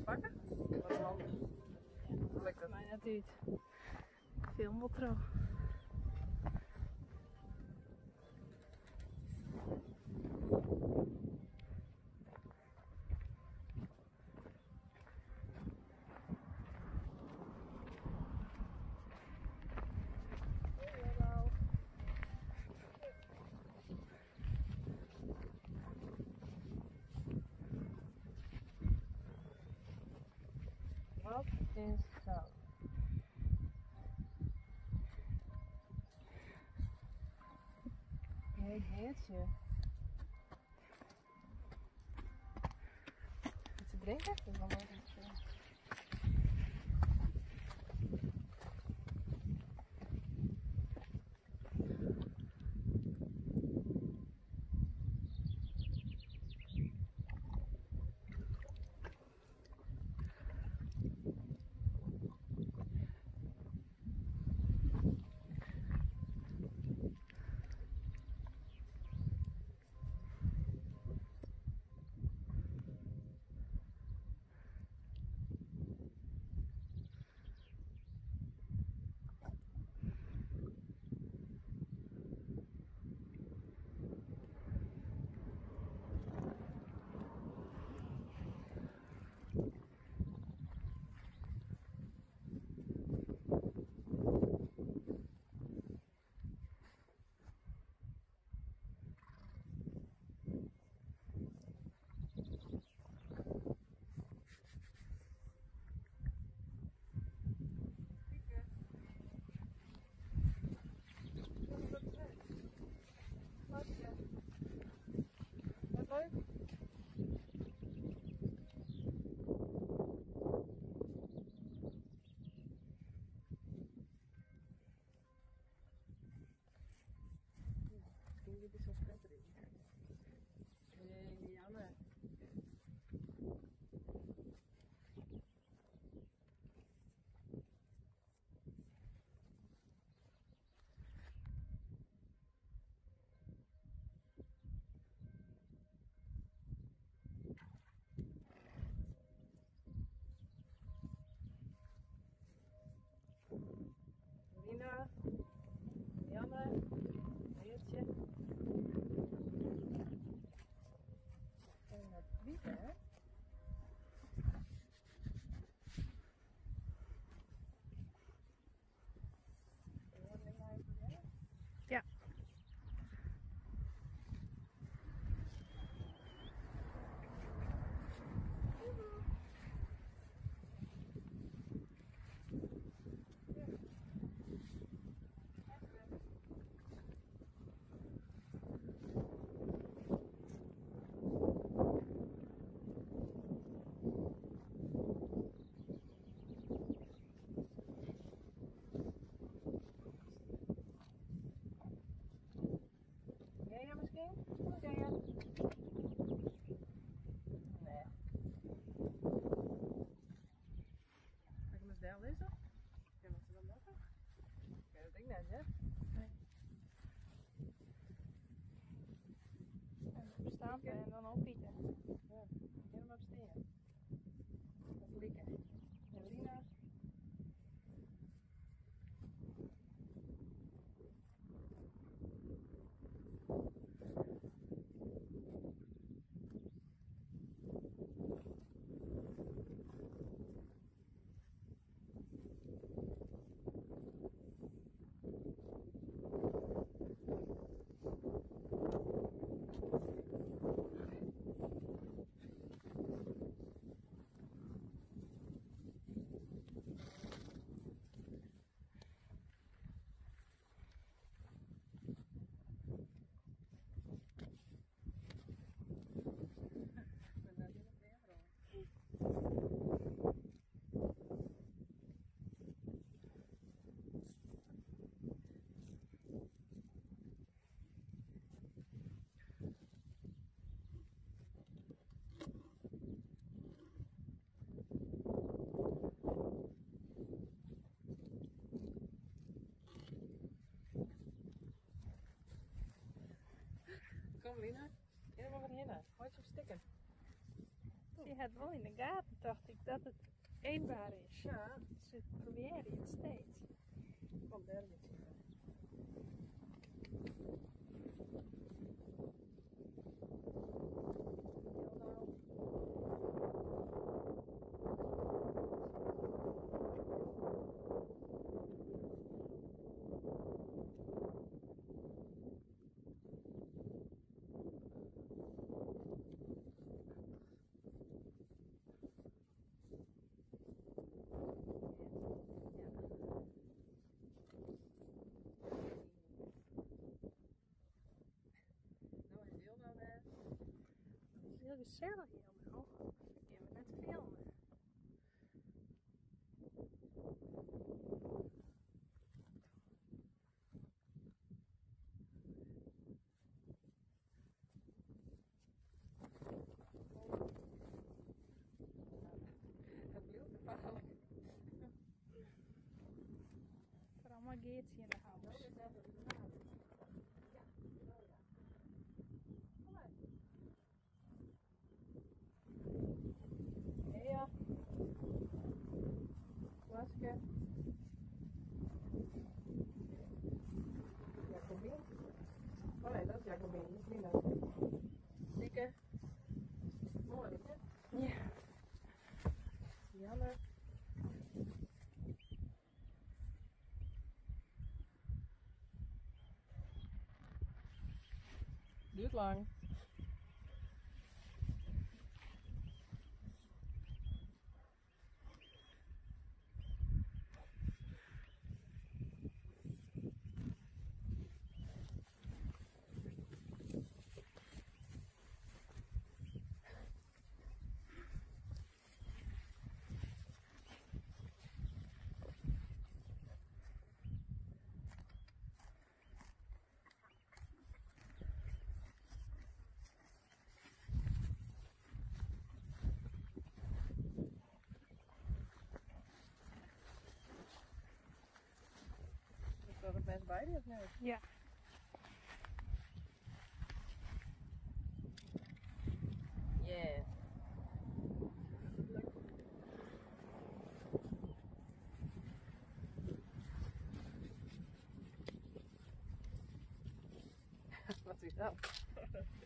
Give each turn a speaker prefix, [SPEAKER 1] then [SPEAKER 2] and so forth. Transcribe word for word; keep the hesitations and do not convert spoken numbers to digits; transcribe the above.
[SPEAKER 1] pakken? Dat is handig.
[SPEAKER 2] Ja, dat lukt het mij natuurlijk. Veel motro.
[SPEAKER 1] Wat is zo? Hey, heertje. Wat te drinken? Dat is wel leuk. Wat leuk. Misschien dit is zo'n spettering. Nee, jammer. Lina, Janne, Heertje. En het wieken, hè?
[SPEAKER 2] Ja.
[SPEAKER 1] Ja, misschien? Oké, ja. Nee. Ga ik hem eens daar lezen? Ja, wat ze dan maken? Ja, dat denk ik net, hè?
[SPEAKER 2] Nee. En staan en dan opbieden.
[SPEAKER 1] Ja, helemaal op steen. Dat is lekker. En Lina. Kom Lina, helemaal wat hierna. Gooi je hem stikken.
[SPEAKER 2] Je hebt wel in de gaten. dacht ik dat het eetbaar is.
[SPEAKER 1] Ja.
[SPEAKER 2] Dus ik probeer het steeds.
[SPEAKER 1] Kom, daar niet zitten.
[SPEAKER 2] Heel gezellig helemaal. Ik kan net filmen.
[SPEAKER 1] Het blijft gevaarlijk.
[SPEAKER 2] Er allemaal gates in de huis.
[SPEAKER 1] Ja. Masker. Jacobin. Oh nee, dat is Jacobin, dat is Mina. Dikke. Mooi, hè?
[SPEAKER 2] Ja.
[SPEAKER 1] Janne. Duurt lang. Is er best bij die of niet?
[SPEAKER 2] Ja.
[SPEAKER 1] Yeah. Wat is dat?